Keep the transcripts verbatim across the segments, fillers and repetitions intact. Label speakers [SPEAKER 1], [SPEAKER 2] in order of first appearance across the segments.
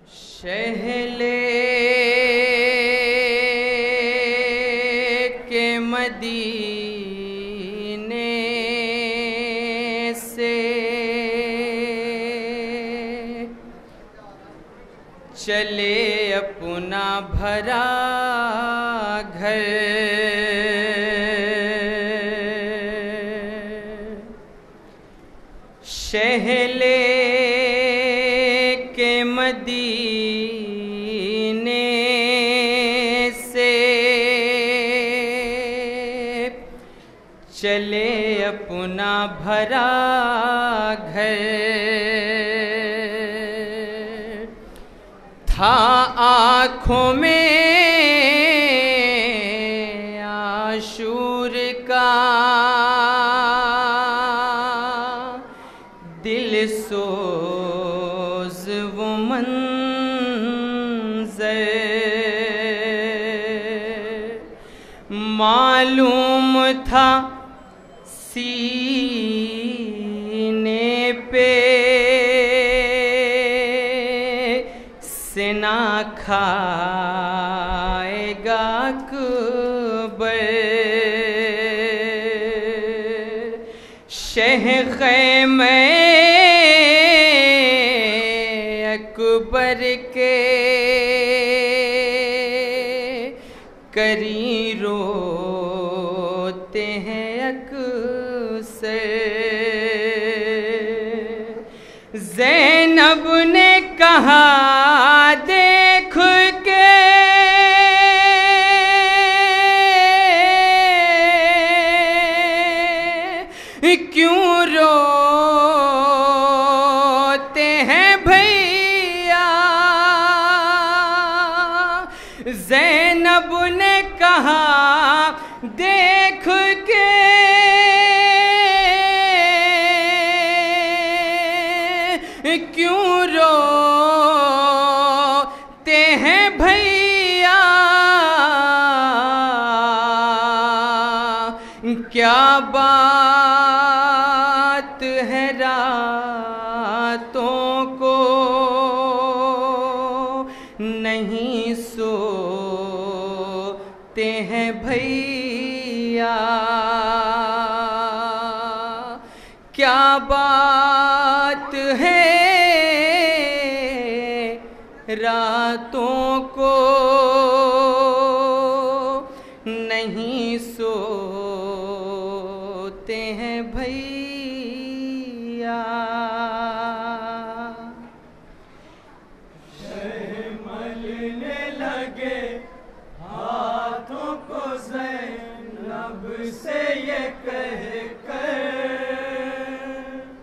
[SPEAKER 1] शहले के मदीने से चले अपना भरा घर, शहले के मदीने से चले अपना भरा घर, था आँखों में आशूर का, दिल सोज वो मंज़र, मालूम था सीने पे सिना खाएगा अकबर, शह में अकबर के करी रोते हैं अक्सर, ज़ैनब ने कहा देख के क्यों रोते हैं भैया, ज़ैनब ने कहा देख के क्यों रोते हैं भैया, क्या बात है रातों को नहीं सोते हैं भैया, क्या बात है रातों को नहीं सोते हैं भैया।
[SPEAKER 2] मलने लगे हाथों को ज़ैनब से ये कह कर,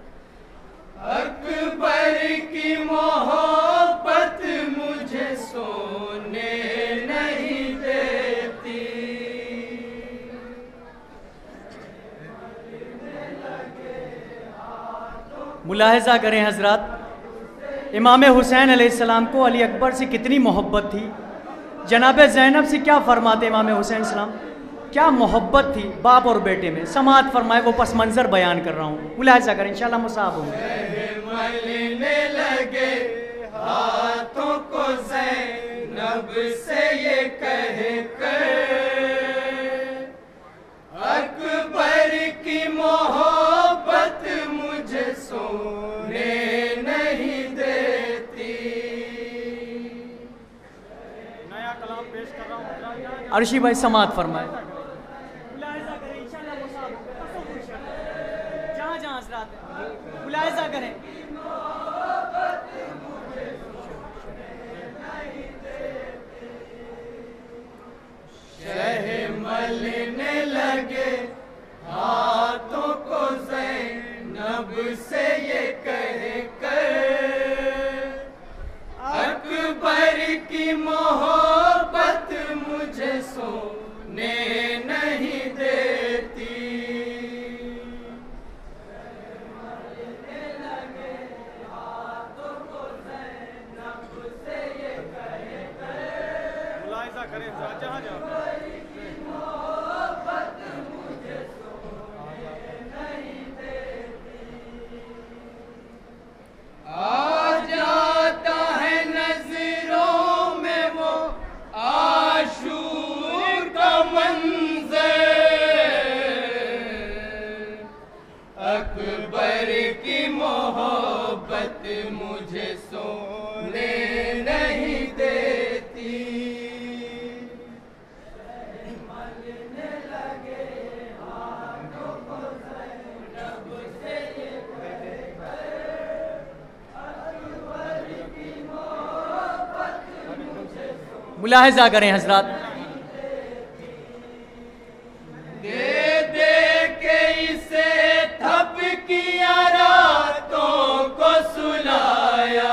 [SPEAKER 2] अकबर की मोहब्बत मुझे सोने नहीं देती।
[SPEAKER 3] मुलाहिज़ा करें हजरात, इमाम हुसैन अलैहिस्सलाम को अली अकबर से कितनी मोहब्बत थी। जनाब ज़ैनब से क्या फरमाते इमाम हुसैन सलाम, क्या मोहब्बत थी बाप और बेटे में। समाअत फरमाए, वो पस मंज़र बयान कर रहा हूँ, मुलाहिज़ा करें इंशाअल्लाह मुसाहब होंगे।
[SPEAKER 2] मलने लगे हाथों को ज़ैनब से ये कह कर, अकबर की मोहब्बत मुझे सोने नहीं देती।
[SPEAKER 3] नया कलाम पेश कर रहा हूँ, अर्शी भाई समाअत फरमाए। जहाँ जहाँ हज़रात मुलाहिज़ा करें,
[SPEAKER 2] शह मलने लगे हाथों को ज़ैनब से ये कह कर, अकबर की मोहब्बत मुझे सोने नहीं देती।
[SPEAKER 3] मुलाहिज़ा करें जहाँ जहाँ
[SPEAKER 2] आ जाता है नज़र
[SPEAKER 3] मुलाहिजा करें हजरात।
[SPEAKER 2] दे दे के इसे थप किया रातों को सुलाया,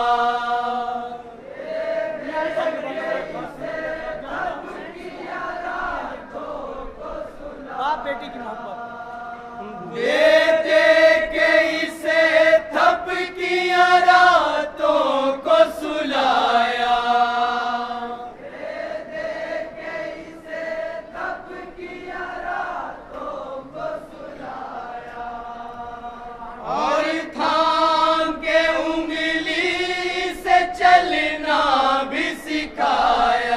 [SPEAKER 3] बाप बेटी की मोहब्बत।
[SPEAKER 2] दे दे के इसे थप किया रातों को सुलाया, दे दे के इसे थप किया रातों को सुलाया, और थाम के उंगली से चलना भी सिखाया,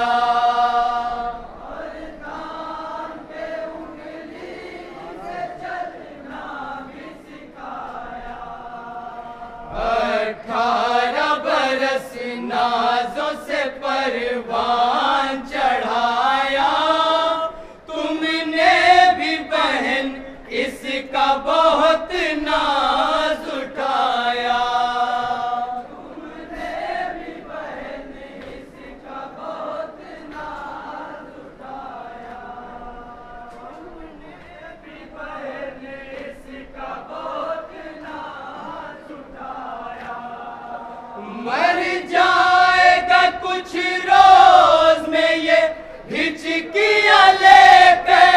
[SPEAKER 2] अठारह बरस नाजों से परवान चढ़ाया, तुमने भी बहन इसका बहुत नाज उठाया, तुमने भी बहन इसका बहुत नाज उठाया, तुमने भी बहन इसका बहुत नाज उठाया। मर जाएगा कुछ रोज में ये हिचकियां लेकर,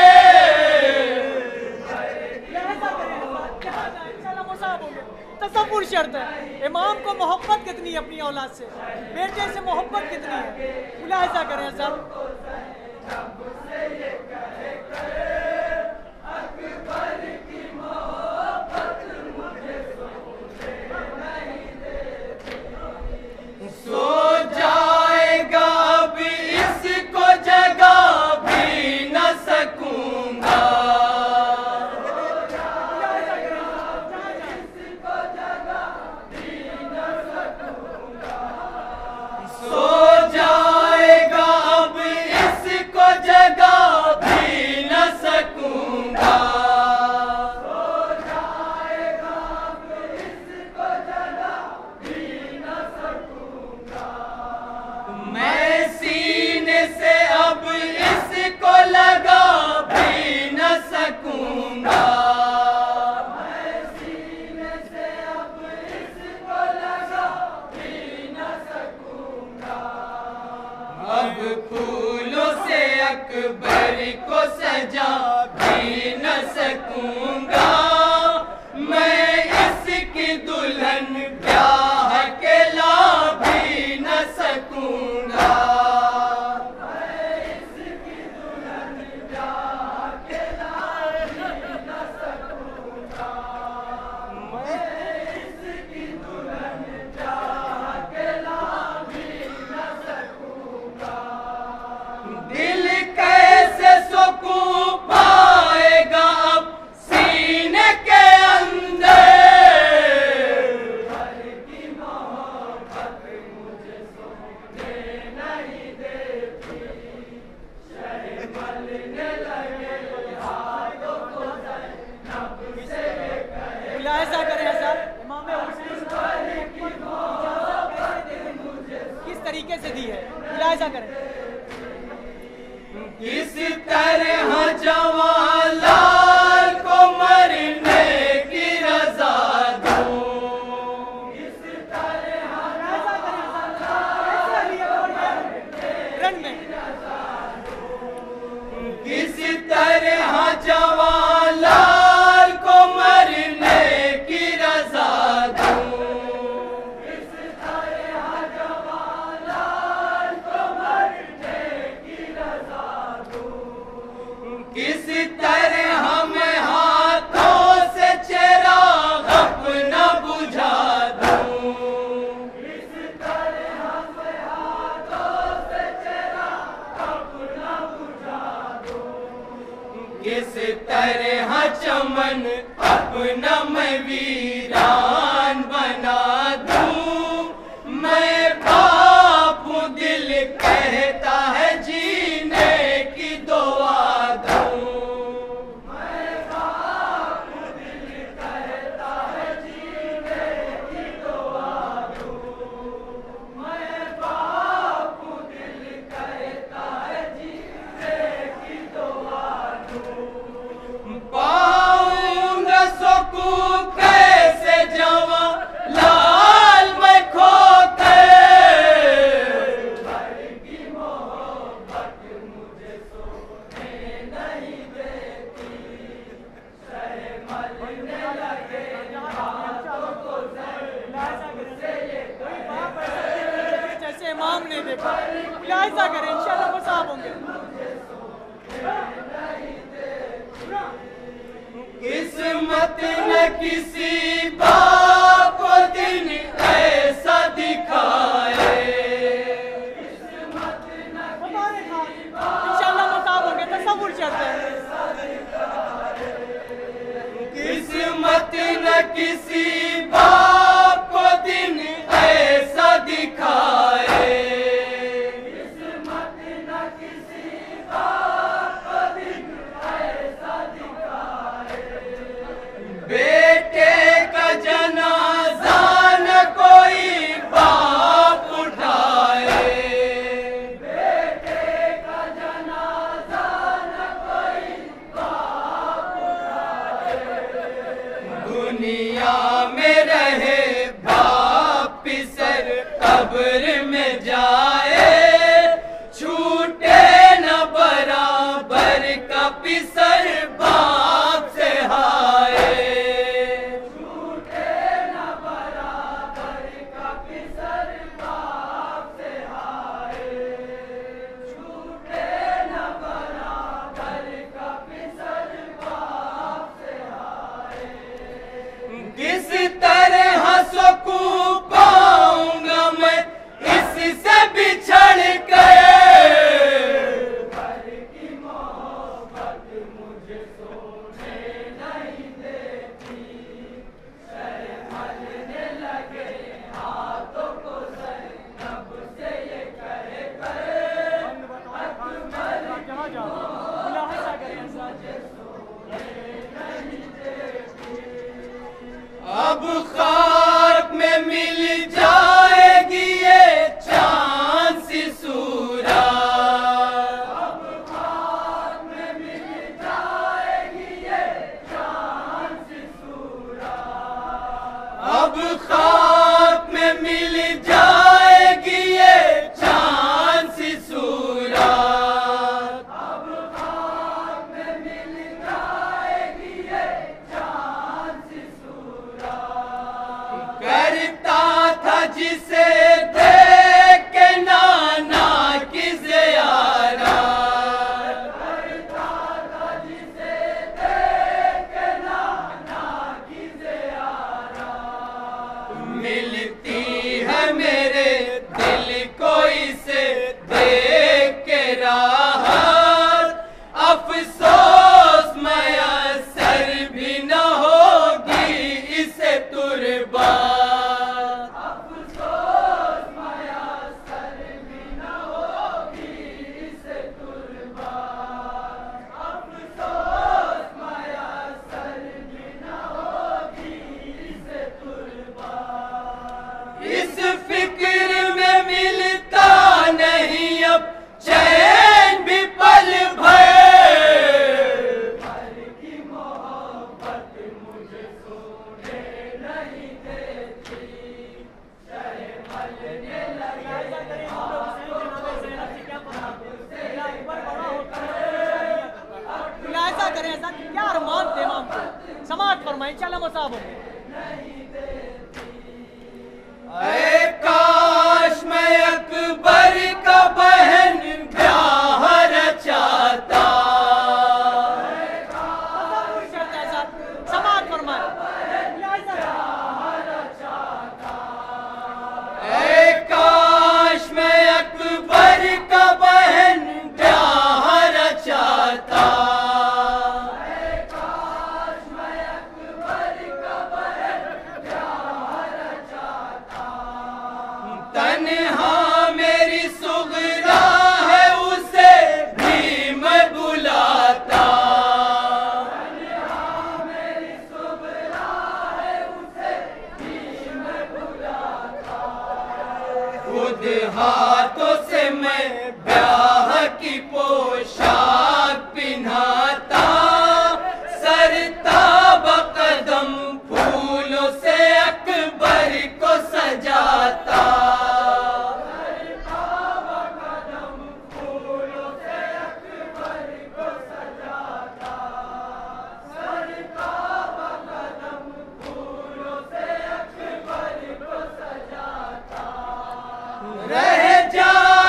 [SPEAKER 3] तसव्वुर शर्त है। इमाम को मोहब्बत कितनी है अपनी औलाद से, बेटे से मोहब्बत कितनी है, मुलाहिजा करें सर।
[SPEAKER 2] सो जाएगा अब इसको जगा भी न सकूंगा, सो जाएगा अब इसको जगा भी न सकूंगा, सो जाएगा अब इसको जगा भी न सकूंगा, मैं सीने से अब इसको लगा भी न सकूंगा, मैं सीने से अब इसको लगा भी न सकूंगा, अब फूलों से अकबर को सजा भी न सकूंगा, मैं इसकी दुल्हन ब्याह के ला भी न सकूंगा, मैं इसकी दुल्हन ब्याह के ला भी न सकूंगा, मैं इसकी दुल्हन ब्याह के ला भी न सकूंगा। दिल कैसे सुकून पाएगा अब सीने के अंदर, घर की मोहब्बत मुझे सोने नहीं देती, शह मलने लगे हाथों को ज़ैनब से कहे,
[SPEAKER 3] मुलाहिजा करें सर। इमाम हुसैन किस तरीके से दी है, मुलाहिजा करें।
[SPEAKER 2] किस तरह जवान लाल को मरने की रजा दूं, किस तरह
[SPEAKER 3] रन में
[SPEAKER 2] किस तरह जवान लाल को मरने की रजा दूं, किस तरह जवान लाल को मरने की रजा दूं,
[SPEAKER 3] देखा। मुलाहिजा करें, इंशाल्लाह वो साहब होंगे।
[SPEAKER 2] किस्मत न किसी बाप को दिन ऐसा दिखाए,
[SPEAKER 3] इंशाल्लाह वो साहब होंगे, तसव्वुर चलते हैं।
[SPEAKER 2] किस्मत न किसी बाप को दिन ऐसा दिखाए, किस्मत न किसी बाप को दिन ऐसा दिखाए, बेटे का जनाजा न कोई बाप उठाए, बेटे का जनाजा न कोई बाप उठाए, दुनिया में रहे बाप पिसर कब्र में जाए, छूटे न बराबर का पिसर बाप से हाय, छूटे न बराबर का पिसर बाप से हाय, छूटे न बराबर का पिसर बाप से हाय, किस तरह सुकून पाऊंगा मैं इससे बिछड़ गए, घर की मोहब्बत मुझे सोने नहीं देती, शर्मने लगे हाथों को ज़ैनब से ये कहे करे,
[SPEAKER 3] मुलाहिजा करें
[SPEAKER 2] अब खाक में मिल जाएगी ये चांद सी सूरत, अब खाक में मिल जाएगी ये चांद सी सूरत, अब खाक में मिल जाएगी ये चांद सी सूरत, अब खाक में मिल जाएगी ये चांद सी सूरत, करता था जिसे देख के नाना की ज़ियारत, करता था जिसे देख के नाना की ज़ियारत, मिलती है मेरे दिल को इसे देख के राहत, अफसोस मयसर भी न होगी इसे तुरबात, अफसोस मयसर भी न होगी इसे तुरबात, अफसोस मयसर भी न होगी इसे तुरबात, इस फिक्र में मिलता नहीं अब चैन भी पल भर, घर की मोहब्बत मुझे सोने नहीं देती, शर्मने लगे
[SPEAKER 3] मुलाहिजा करें ऐसा क्या अरमान थे इमाम को, समाअत फरमाएं, इंशाल्लाह वो साहब होंगे।
[SPEAKER 2] ऐ काश मैं अकबर का बहन ब्याह रचाता,
[SPEAKER 3] तसव्वुर चलते हैं साहब, समाअत फरमाएं।
[SPEAKER 2] ऐ काश मैं अकबर का बहन ब्याह रचाता, ऐ काश मैं अकबर का बहन ब्याह रचाता, तन्हा मेरी सुगरा है उसे भी मैं बुलाता, तन्हा मेरी सुगरा है उसे भी मैं बुलाता, खुद हाथों से मैं ब्याह की पोशाक पिन्हाता, सरता बकदम फूलों से अकबर को सजाता, सरता बकदम फूलों से अकबर को सजाता, सरता बकदम फूलों से अकबर को सजाता, रह जा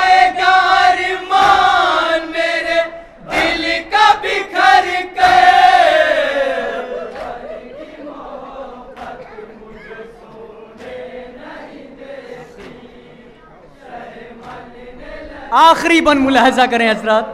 [SPEAKER 3] आखिरी बन मुलाहजा करें हजरात।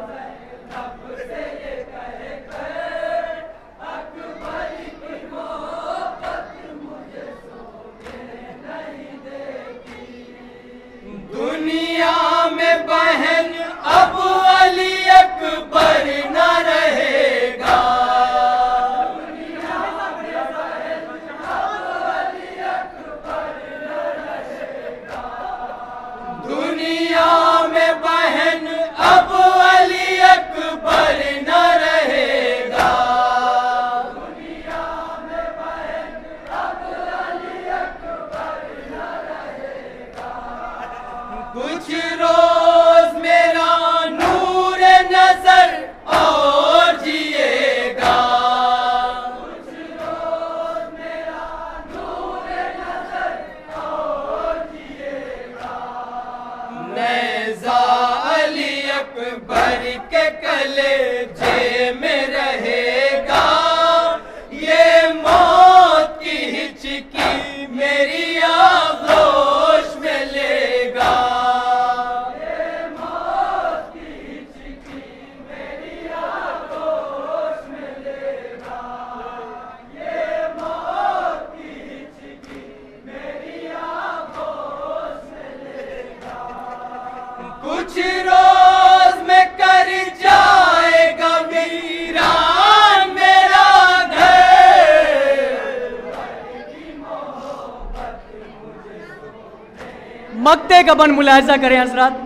[SPEAKER 1] दुनिया में बहन अब अली अकबर न रहेगा, दुनिया में बहन अब अली अकबर न रहेगा, दुनिया में बहन अब अली अकबर न रहेगा। कुछ रोज मेरा नूर नजर और जिएगा, कुछ रोज मेरा नूर नजर और जिएगा। नेज़ा अली अकबर के कलेजे में रहेगा, ये मौत की हिचकी मेरी आगोश में लेगा, ये मौत की हिचकी मेरी आगोश में लेगा, ये मौत की हिचकी मेरी आगोश में लेगा। कुछ रोज में कर जाएगा वीरान मेरा घर,
[SPEAKER 3] मक्ते का बन मुलाहजा करें हजरात।